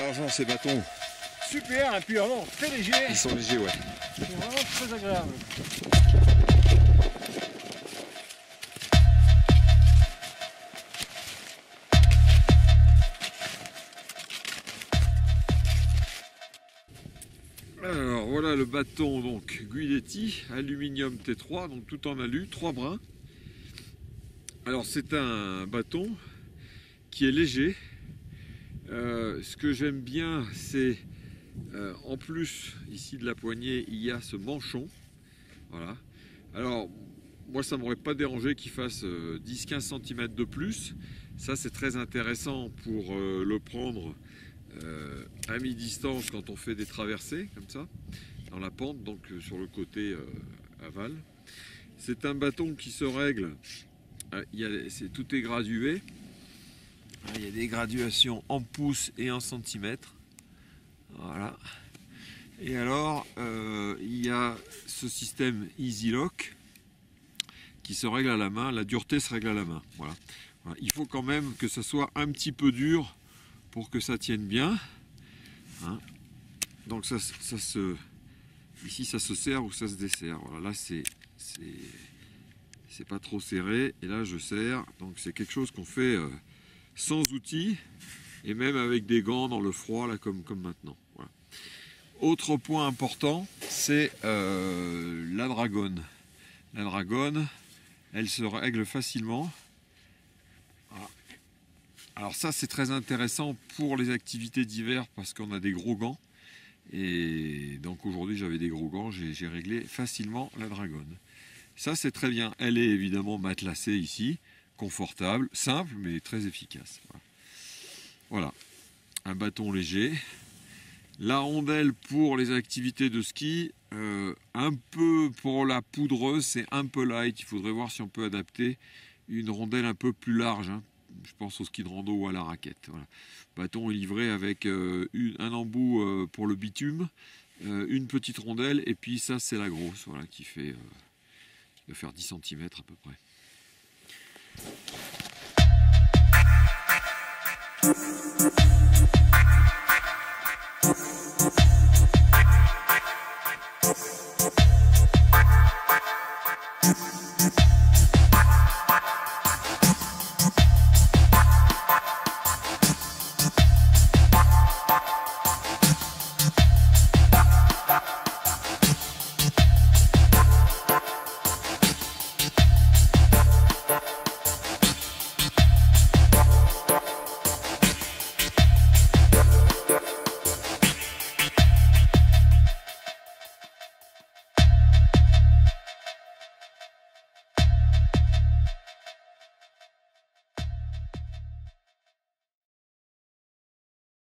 l'argent ces bâtons. Super, et puis vraiment très léger. Ils sont légers, ouais. C'est vraiment très agréable. Alors voilà le bâton donc Guidetti, aluminium T3, donc tout en alu, 3 brins. Alors c'est un bâton qui est léger. Ce que j'aime bien, c'est en plus ici de la poignée, il y a ce manchon. Voilà. Alors moi ça m'aurait pas dérangé qu'il fasse 10-15 cm de plus. Ça c'est très intéressant pour le prendre à mi-distance quand on fait des traversées comme ça dans la pente, donc sur le côté aval. C'est un bâton qui se règle, tout est gradué, il y a des graduations en pouces et en centimètres, voilà. Et alors il y a ce système Easy Lock qui se règle à la main, la dureté se règle à la main, voilà. Voilà. Il faut quand même que ça soit un petit peu dur pour que ça tienne bien, hein. Donc ici ça se serre ou ça se desserre. Voilà, là c'est pas trop serré et là je serre. Donc c'est quelque chose qu'on fait sans outils et même avec des gants dans le froid là comme maintenant. Voilà. Autre point important, c'est la dragonne. La dragonne, elle se règle facilement. Voilà. Alors ça c'est très intéressant pour les activités d'hiver parce qu'on a des gros gants. Et donc aujourd'hui j'avais des gros gants, j'ai réglé facilement la dragonne. Ça c'est très bien, elle est évidemment matelassée ici, confortable, simple mais très efficace. Voilà, un bâton léger. La rondelle pour les activités de ski, un peu pour la poudreuse, c'est un peu light. Il faudrait voir si on peut adapter une rondelle un peu plus large, hein. Je pense au ski de rando ou à la raquette. Voilà. Le bâton est livré avec un embout pour le bitume, une petite rondelle, et puis ça c'est la grosse, voilà, qui doit faire 10 cm à peu près.